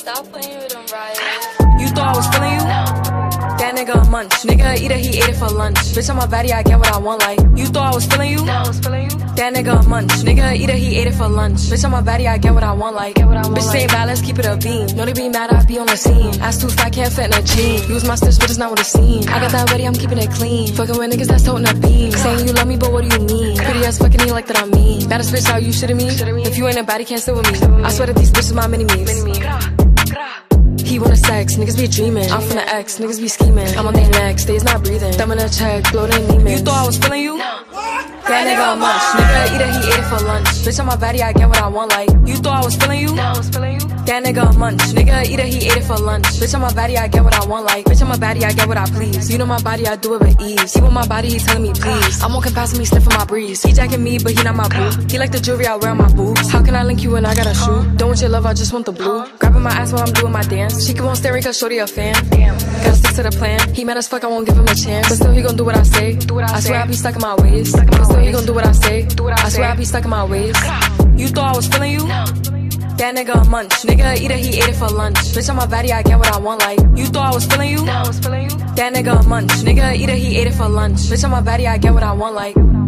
Stop playing with them, right? You thought I was feeling you? That nigga a munch. Nigga eat it, he ate it for lunch. Bitch, on my body, I get what I want, like. You thought I was feeling you? That nigga a munch. Nigga eat it, he ate it for lunch. Bitch, on my body, I get what I want, like. Bitch, say balance, keep it a beam. Know they be mad, I be on the scene. Ass too fat, can't fit in a jean. Use my stitch, but it's not what it seem. I got that ready, I'm keeping it clean. Fucking with niggas that's toting a beam. Saying you love me, but what do you mean? Pretty ass fucking you like that I'm mean. Baddest bitch, how you shitting me? If you ain't a baddie, can't sit with me. I swear that these bitches my mini-me's. He wanna sex, niggas be dreaming. I'm from the X, niggas be scheming. I'm on their necks, they's not breathing. Thumb in a check, blow their knee. You thought I was feeling you? That nigga a munch. Nigga eat it, he ate it for lunch. Bitch, on my body, I get what I want, like. You thought I was feeling you? That nigga a munch. Nigga eat it, he ate it for lunch. Bitch, on my body, I get what I want, like. Bitch, on my body, I get what I please. You know my body, I do it with ease. He want my body, he telling me please. I'm walking past him, he sniffing my breeze. He jacking me, but he not my boo. He like the jewelry I wear on my boobs. How can I link you when I got a shoe? Don't want your love, I just want the blue. Grabbing my ass while I'm doing my dance. She keep on staring cause shorty a fan. Gotta stick to the plan. He mad as fuck, I won't give him a chance. But still he gon' do what I say. I swear I be stuck in my ways. But still he gon' do what I say. I swear I be stuck in my ways. You thought I was feeling you? That nigga a munch. Nigga eat it, he ate it for lunch. Bitch, on my body, I get what I want, like. You thought I was feeling you? That nigga a munch. Nigga eat it, he ate it for lunch. Bitch, on my body, I get what I want, like.